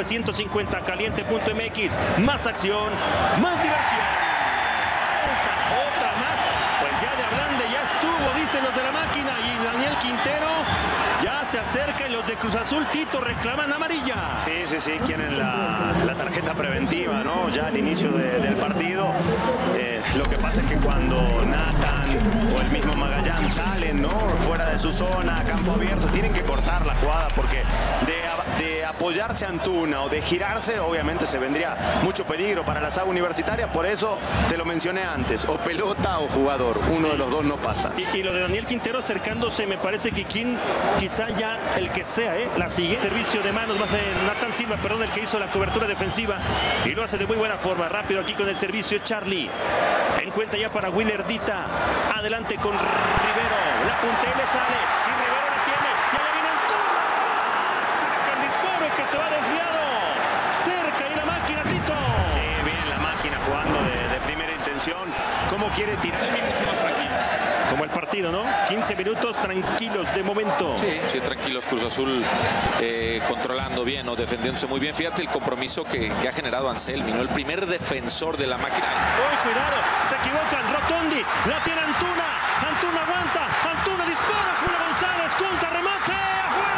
950 caliente.mx. Más acción, más diversión. Falta otra más. Pues ya de Ablande ya estuvo, dicen los de la máquina. Y Daniel Quintero ya se acerca y los de Cruz Azul, Tito, reclaman amarilla. Sí, quieren la tarjeta preventiva, ¿no? Ya al inicio del partido. Lo que pasa es que cuando Nathan o el mismo Magallán salen, ¿no? Fuera de su zona, campo abierto, tienen que cortar la jugada porque de apoyarse a Antuna o de girarse, obviamente se vendría mucho peligro para la saga universitaria. Por eso te lo mencioné antes, o pelota o jugador, uno de los dos no pasa. Y lo de Daniel Quintero acercándose, me parece que quizá ya el que sea, la siguiente servicio de manos, más Nathan Silva, perdón, el que hizo la cobertura defensiva y lo hace de muy buena forma, rápido aquí con el servicio Charlie, en cuenta ya para Willardita, adelante con Rivero, la puntea y le sale, y Rivero la tiene, y allá viene Antuna, saca el disparo que se va desviado, cerca y la máquina, Tito. Sí, bien la máquina jugando de primera intención, ¿cómo quiere tirar? Mucho más tranquilo. Como el partido, ¿no? 15 minutos tranquilos de momento. Sí, tranquilos. Cruz Azul controlando bien o defendiéndose muy bien. Fíjate el compromiso que ha generado Anselmi, ¿no? El primer defensor de la máquina. ¡Uy, cuidado! Se equivocan. Rotondi. La tiene Antuna. Antuna aguanta. Antuna dispara. Julio González. Contra remate. ¡Afuera!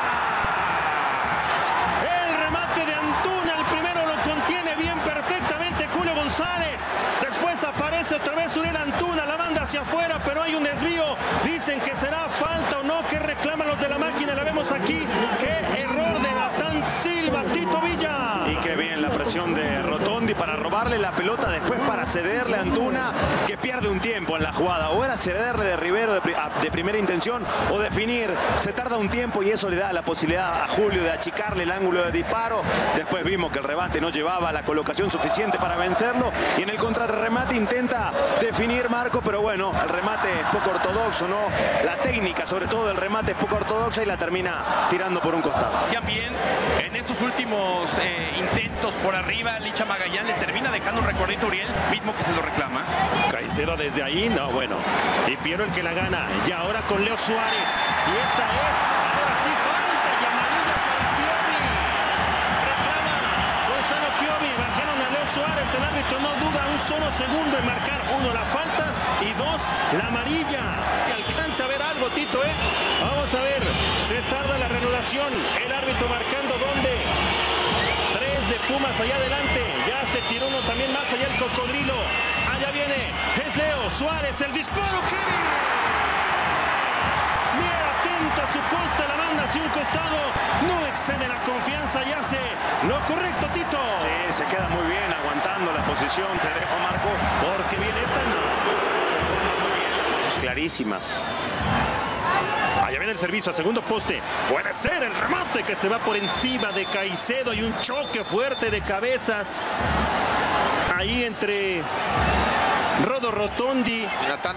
El remate de Antuna. El primero lo contiene bien perfectamente Julio González. Después aparece otra vez Uriel Antuna. La manda hacia afuera, pero hay un desvío. Dicen que será falta o no. ¿Qué reclaman los de la máquina? La vemos aquí. ¡Qué error de Nathan Silva! Tito Villa. Y qué bien la presión de Rotondi para robarle la pelota, después para cederle a Antuna, que pierde un tiempo en la jugada. O era cederle de Rivero de primera intención o definir. Se tarda un tiempo y eso le da la posibilidad a Julio de achicarle el ángulo de disparo. Después vimos que el rebate no llevaba la colocación suficiente para vencerlo. Y en el contrarremate intenta definir Marco, pero bueno, el remate es poco ortodoxo, ¿no? La técnica, sobre todo del remate, es poco ortodoxa y la termina tirando por un costado. Hacían bien en esos últimos intentos por arriba. Licha Magallán le termina dejando un recorrido a Uriel, mismo que se lo reclama. Caicedo desde ahí, no, bueno. Y Piero el que la gana. Y ahora con Leo Suárez. Y esta es, ahora sí, falta y amarilla para Piovi. Reclama Gonzalo Piovi. Bajaron a Leo Suárez. El árbitro no duda un solo segundo en marcar. Uno, la falta. Y dos, la amarilla. ¿Te alcanza a ver algo, Tito, Vamos a ver. Se tarda la reanudación. El árbitro marcando dónde. Tres de Pumas allá adelante. Ya se tiró uno también más allá el cocodrilo. Allá viene. Es Leo Suárez. El disparo. Kevin. Mira, atento a su posta. La manda hacia un costado. No excede la confianza y hace lo correcto, Tito. Sí, se queda muy bien aguantando la posición. Te dejo, Marco. Porque viene esta. Muy bien, las posiciones clarísimas. Allá viene el servicio a segundo poste. Puede ser el remate que se va por encima de Caicedo y un choque fuerte de cabezas. Ahí entre Rotondi Y Natán.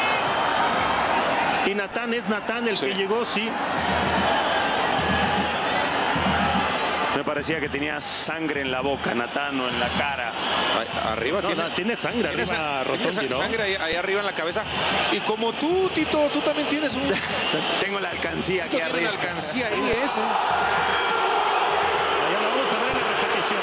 y Natán. Es Natán el Sí. que llegó, sí. Me parecía que tenía sangre en la boca, Natán, o en la cara. Arriba No, tiene sangre arriba Rotondi, ¿no? sangre ahí arriba en la cabeza. Y como tú, Tito, tú también tienes un... Tengo la alcancía aquí Tienes arriba. una alcancía ahí, eso. Allá lo vamos a ver en la repetición.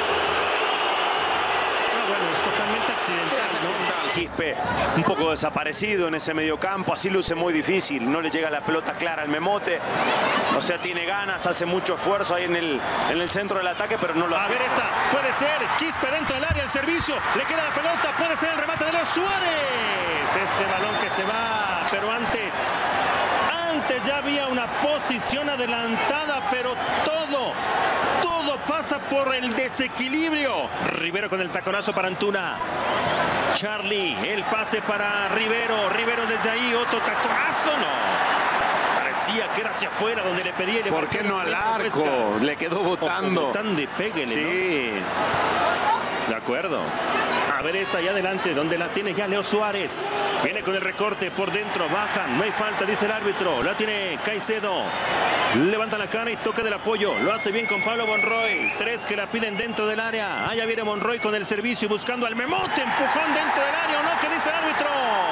No, bueno, es totalmente accidental, Sí, es ¿no? accidental. Quispe, un poco desaparecido en ese mediocampo, así luce muy difícil, no le llega la pelota clara al Memote, o sea, tiene ganas, hace mucho esfuerzo ahí en el centro del ataque, pero no lo A ver esta, puede ser, Quispe dentro del área, el servicio, le queda la pelota, puede ser el remate de Leo Suárez. Ese balón que se va, pero antes ya había una posición adelantada, pero todo pasa por el desequilibrio. Rivero con el taconazo para Antuna. Charlie, el pase para Rivero. Rivero desde ahí, otro taconazo, no. Parecía que era hacia afuera donde le pedía. ¿Por qué no al arco? Le quedó botando. Botando y péguele, Sí. ¿no? De acuerdo. A ver esta allá adelante, donde la tiene ya Leo Suárez. Viene con el recorte por dentro, bajan, no hay falta, dice el árbitro. La tiene Caicedo. Levanta la cara y toca del apoyo. Lo hace bien con Pablo Monroy. Tres que la piden dentro del área. Allá viene Monroy con el servicio buscando al Memote. Empujón dentro del área, ¿o no? ¿Qué dice el árbitro?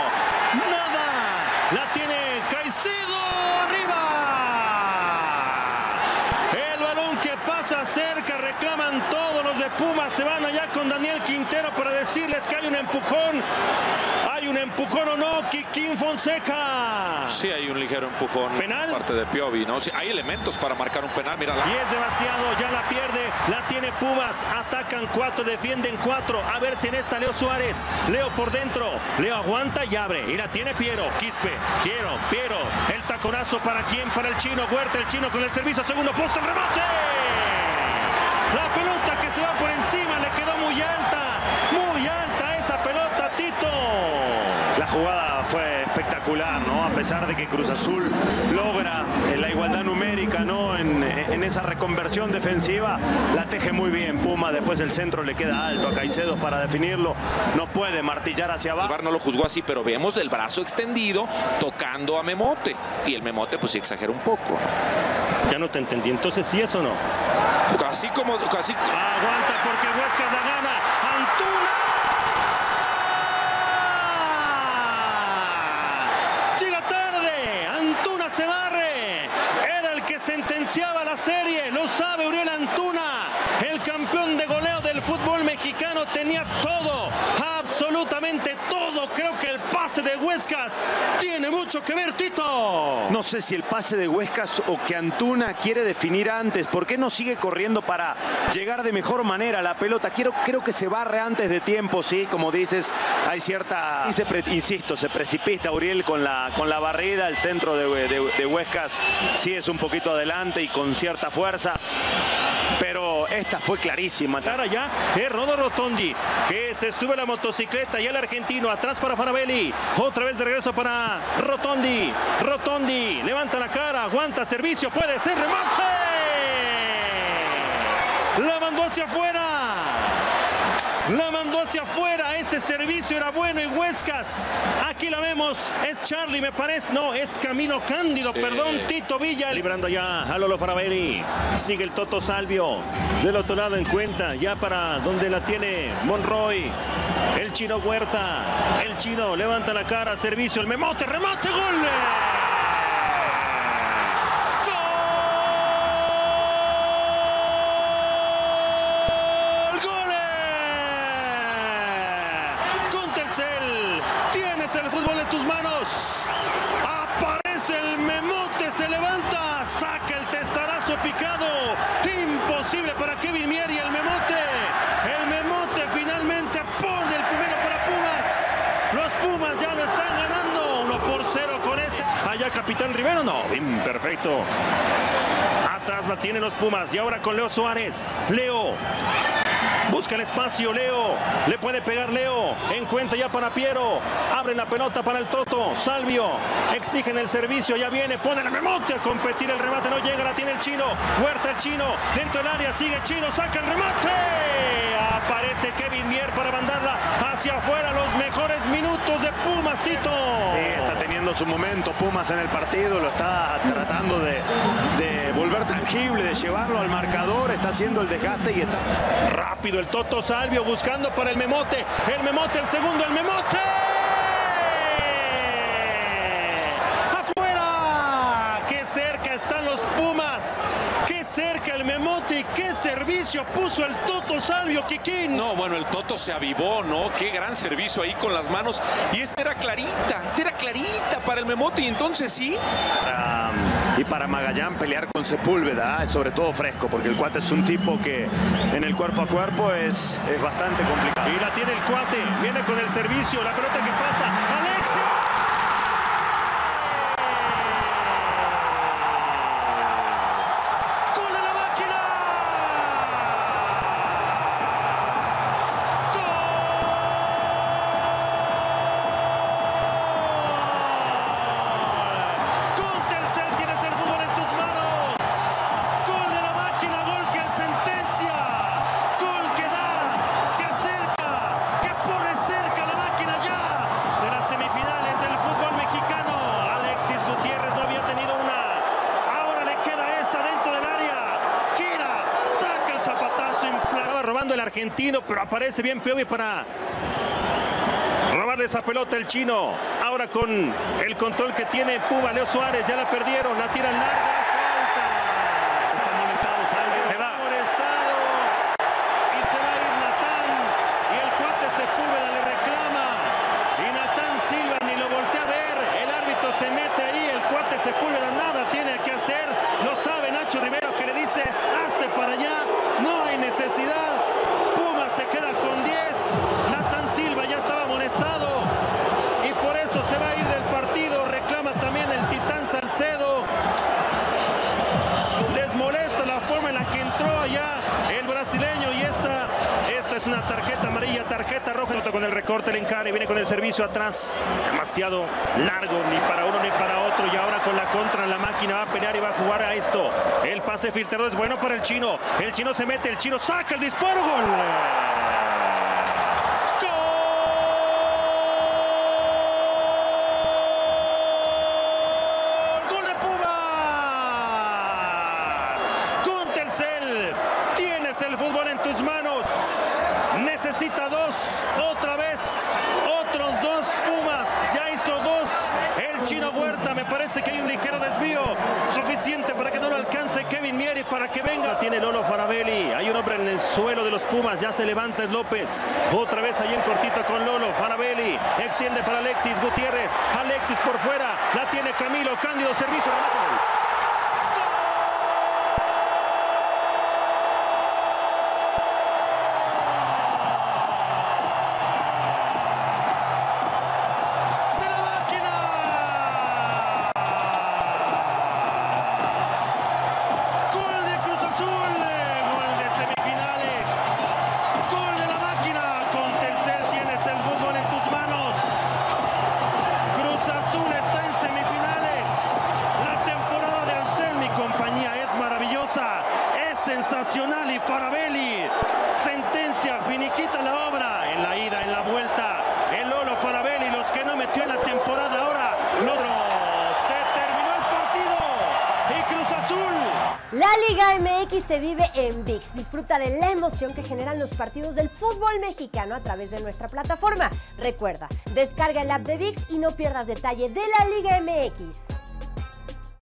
Nada. La tiene Caicedo arriba. El balón que pasa cerca. Pumas se van allá con Daniel Quintero para decirles que hay un empujón. ¿Hay un empujón o no, Kikín Fonseca? Sí, hay un ligero empujón. ¿Penal? Por parte de Piovi, ¿no? Sí, hay elementos para marcar un penal, mira. Y es demasiado, ya la pierde, la tiene Pumas, atacan 4, defienden 4, a ver si en esta Leo Suárez, Leo por dentro, Leo aguanta y abre, y la tiene Piero, Quispe, Piero, el taconazo para quién, para el chino, Huerta, el chino con el servicio, segundo poste, el remate. La pelota que se va por encima, le quedó muy alta esa pelota, Tito. La jugada fue espectacular, ¿no? A pesar de que Cruz Azul logra la igualdad numérica, ¿no? En esa reconversión defensiva, la teje muy bien Puma. Después el centro le queda alto a Caicedo para definirlo. No puede martillar hacia abajo. El VAR no lo juzgó así, pero vemos el brazo extendido tocando a Memote. Y el Memote, pues sí exagera un poco. Ya no te entendí, entonces sí es o no. Casi como... Aguanta porque Huescas la gana. Antuna. Llega tarde. Antuna se barre. Era el que sentenciaba la serie. Lo sabe Uriel Antuna. El campeón de goleo del fútbol mexicano tenía todo. Absolutamente todo. Creo que el pase de Huescas tiene mucho que ver, Tito. No sé si el pase de Huescas o que Antuna quiere definir antes. ¿Por qué no sigue corriendo para llegar de mejor manera a la pelota? Creo que se barre antes de tiempo, sí, como dices, hay cierta... Insisto, se precipita Uriel con la barrida, el centro de Huescas sí es un poquito adelante y con cierta fuerza, pero esta fue clarísima. Ahora ya es Rodo Rotondi, que se sube la motocicleta y el argentino atrás para Farabelli, otra vez de regreso para Rotondi, levanta la cara, aguanta, servicio, puede ser, remate, la mandó hacia afuera, ese servicio era bueno y Huescas, aquí la vemos, es Charlie me parece, no, es Camilo Cándido, perdón, Tito Villa, librando ya a Lolo Farabelli, sigue el Toto Salvio, del otro lado en cuenta, ya para donde la tiene Monroy, el chino Huerta, el chino levanta la cara, servicio, el Memote, remate, gol. Tienes el fútbol en tus manos. Aparece el Memote, se levanta, saca el testarazo picado. Imposible para Kevin Mier y el Memote. El Memote finalmente pone el primero para Pumas. Los Pumas ya lo están ganando 1-0 con ese. Allá Capitán Rivero, no, bien, perfecto. Atrás la tienen los Pumas y ahora con Leo Suárez. Leo. Busca el espacio, Leo, le puede pegar Leo, en cuenta ya para Piero, abre la pelota para el Toto, Salvio, exigen el servicio, ya viene, pone el Memote a competir, el remate no llega, la tiene el chino, Huerta el chino, dentro del área, sigue Chino, saca el remate, aparece Kevin Mier para mandarla hacia afuera, los mejores minutos de Pumas, Tito. Sí, está teniendo su momento Pumas en el partido, lo está tratando de volver tangible, de llevarlo al marcador, está haciendo el desgaste y está rápido el Toto Salvio buscando para el Memote, el segundo, el Memote. Afuera, qué cerca están los Pumas, qué cerca el Memote y qué servicio puso el Toto Salvio, Kikín. No, bueno, el Toto se avivó, ¿no? Qué gran servicio ahí con las manos. Y esta era clarita para el Memote y entonces sí. Y para Magallán pelear con Sepúlveda, sobre todo fresco, porque el cuate es un tipo que en el cuerpo a cuerpo es bastante complicado. Y la tiene el cuate, viene con el servicio, la pelota que pasa, Alexis. El argentino, pero aparece bien Piovi para robarle esa pelota el chino. Ahora con el control que tiene Puma, Leo Suárez, ya la perdieron, la tiran larga, falta. Está molestado, Salvio. Se va molestado y se va se mete ahí, el cuate Sepúlveda nada tiene que hacer, lo sabe Nacho Rivero, que le dice, hazte para allá, no hay necesidad. Pumas se queda con 10, Nathan Silva ya estaba amonestado y por eso se va a ir del partido. Reclama también el Titán Salcedo. Les molesta la forma en la que entró allá el brasileño y esta es una tarjeta amarilla, tarjeta roja. Con el recorte, el encare, viene con el servicio atrás, demasiado largo, ni para uno ni para otro, y ahora con la contra la máquina va a pelear y va a jugar a esto. El pase filtrado es bueno para el chino se mete, el chino saca el disparo, gol. Tienes el fútbol en tus manos, necesita 2, otra vez, otros 2 Pumas, ya hizo 2 el Chino Huerta, me parece que hay un ligero desvío, suficiente para que no lo alcance Kevin Mier y para que venga. Tiene Lolo Faravelli, hay un hombre en el suelo de los Pumas, ya se levanta es López, otra vez ahí en cortito con Lolo Faravelli, extiende para Alexis Gutiérrez, Alexis por fuera, la tiene Camilo Cándido, servicio, remate. Sensacional y Faravelli sentencia, finiquita la obra en la ida, en la vuelta. El Lolo Faravelli, los que no metió en la temporada ahora, se terminó el partido y Cruz Azul. La Liga MX se vive en ViX. Disfruta de la emoción que generan los partidos del fútbol mexicano a través de nuestra plataforma. Recuerda, descarga el app de ViX y no pierdas detalle de la Liga MX.